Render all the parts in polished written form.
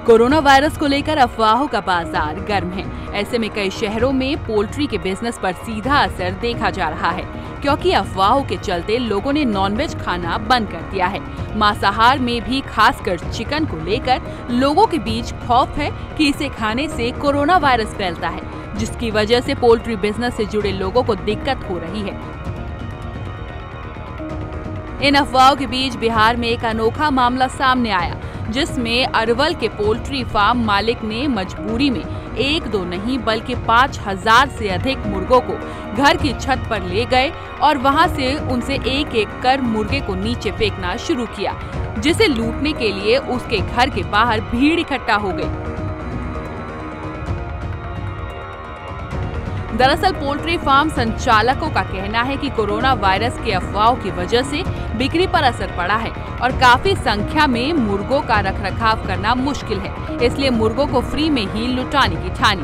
Corona virus को लेकर अफवाहों का बाजार गर्म है। ऐसे में कई शहरों में पोल्ट्री के बिजनेस पर सीधा असर देखा जा रहा है, क्योंकि अफवाहों के चलते लोगों ने नॉनवेज खाना बंद कर दिया है। मांसाहार में भी खासकर चिकन को लेकर लोगों के बीच खौफ है कि इसे खाने से कोरोना वायरस फैलता है, जिसकी वजह से पोल्ट्री बिजनेस से जुड़े लोगों को दिक्कत हो रही है। इन अफवाहों के बीच बिहार में एक अनोखा मामला सामने आया, जिसमें अरवल के पोल्ट्री फार्म मालिक ने मजबूरी में 1-2 नहीं बल्कि 5000 से अधिक मुर्गों को घर की छत पर ले गए और वहां से उनसे एक-एक कर मुर्गे को नीचे फेंकना शुरू किया, जिसे लूटने के लिए उसके घर के बाहर भीड़ इकट्ठा हो गई। दरअसल पोल्ट्री फार्म संचालकों का कहना है कि कोरोना वायरस के अफवाहों की वजह से बिक्री पर असर पड़ा है और काफी संख्या में मुर्गों का रखरखाव करना मुश्किल है, इसलिए मुर्गों को फ्री में ही लुटाने की ठानी।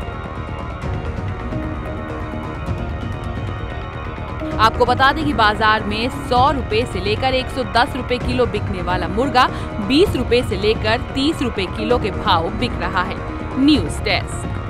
आपको बता दें कि बाजार में 100 रुपए से लेकर 110 रुपए किलो बिकने वाला मुर्गा 20 रुपए से लेकर 30 रुपए किलो के भाव बिक रहा है। News desk.